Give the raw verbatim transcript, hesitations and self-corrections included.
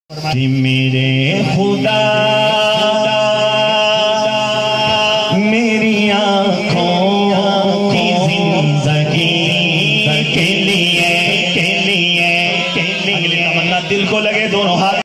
मेरे खुदा मेरी आँखों की जिंदगी के लिए के लिए के लिए तमन्ना दिल को लगे दोनों हाथ